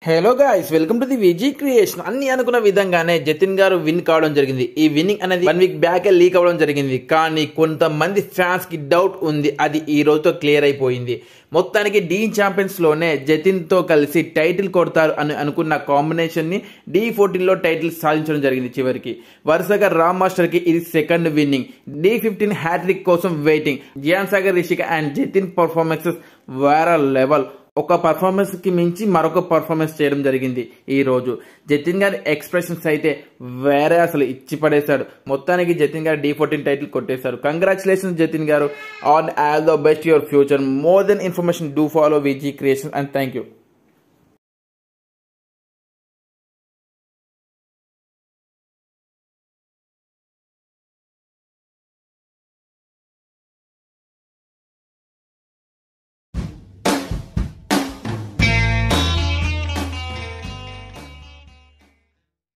Hello guys, welcome to the Viji creation. అన్ని అనుకున్న విధంగానే జతిన్ గారు విన్ కావడం జరిగింది. ఈ విన్నింగ్ అనేది 1 వీక్ బ్యాక్ లీక్ అవ్వడం జరిగింది. కానీ కొంతమంది ఫ్యాన్స్ కి డౌట్ ఉంది, అది ఈ రోజుతో క్లియర్ అయిపోయింది. మొత్తానికి డీ ఛాంపియన్స్ లోనే జతిన్ తో కలిసి టైటిల్ కొడతారు అని అనుకున్న కాంబినేషన్ ని D14 లో టైటిల్ సాధించడం జరిగింది. చివరికి వరుసగా రామ్ మాస్టర్ కి ఇది సెకండ్ విన్నింగ్. D15 హ్యాట్రిక్ కోసం waiting. Jiyan Sagar, Rishika and Jatin performances వేరే లెవెల్. ఒక పర్ఫార్మెన్స్ కి మించి మరొక పర్ఫార్మెన్స్ చేయడం జరిగింది. ఈ రోజు జతిన్ గారి ఎక్స్ప్రెషన్స్ అయితే వేరే, అసలు ఇచ్చి పడేశాడు. మొత్తానికి జతిన్ గారు D14 టైటిల్ కొట్టేశారు. Congratulations Jatin garu. All the best your future. More then information, do follow Viji creation and thank you.